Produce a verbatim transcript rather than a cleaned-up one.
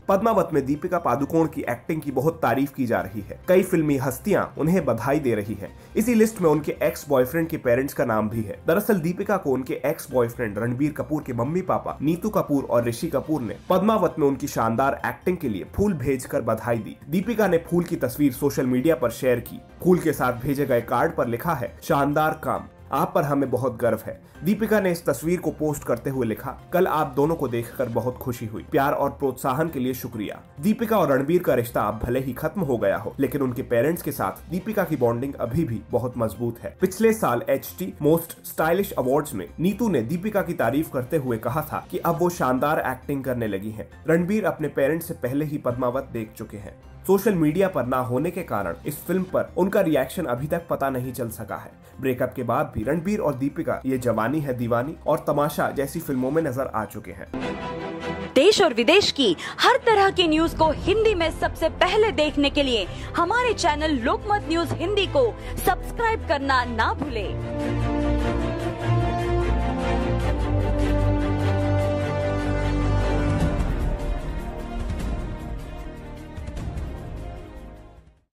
पद्मावत में दीपिका पादुकोण की एक्टिंग की बहुत तारीफ की जा रही है। कई फिल्मी हस्तियां उन्हें बधाई दे रही हैं। इसी लिस्ट में उनके एक्स बॉयफ्रेंड के पेरेंट्स का नाम भी है। दरअसल दीपिका को उनके एक्स बॉयफ्रेंड रणबीर कपूर के मम्मी पापा नीतू कपूर और ऋषि कपूर ने पद्मावत में उनकी शानदार एक्टिंग के लिए फूल भेजकर बधाई दी। दीपिका ने फूल की तस्वीर सोशल मीडिया पर शेयर की। फूल के साथ भेजे गए कार्ड पर लिखा है, शानदार काम, आप पर हमें बहुत गर्व है। दीपिका ने इस तस्वीर को पोस्ट करते हुए लिखा, कल आप दोनों को देखकर बहुत खुशी हुई, प्यार और प्रोत्साहन के लिए शुक्रिया। दीपिका और रणबीर का रिश्ता अब भले ही खत्म हो गया हो, लेकिन उनके पेरेंट्स के साथ दीपिका की बॉन्डिंग अभी भी बहुत मजबूत है। पिछले साल H T most stylish awards में नीतू ने दीपिका की तारीफ करते हुए कहा था कि अब वो शानदार एक्टिंग करने लगी है। रणबीर अपने पेरेंट्स से पहले ही पद्मावत देख चुके हैं। सोशल मीडिया पर ना होने के कारण इस फिल्म पर उनका रिएक्शन अभी तक पता नहीं चल सका है। ब्रेकअप के बाद भी रणबीर और दीपिका ये जवानी है दीवानी और तमाशा जैसी फिल्मों में नजर आ चुके हैं। देश और विदेश की हर तरह की न्यूज को हिंदी में सबसे पहले देखने के लिए हमारे चैनल लोकमत न्यूज हिंदी को सब्सक्राइब करना ना भूलें।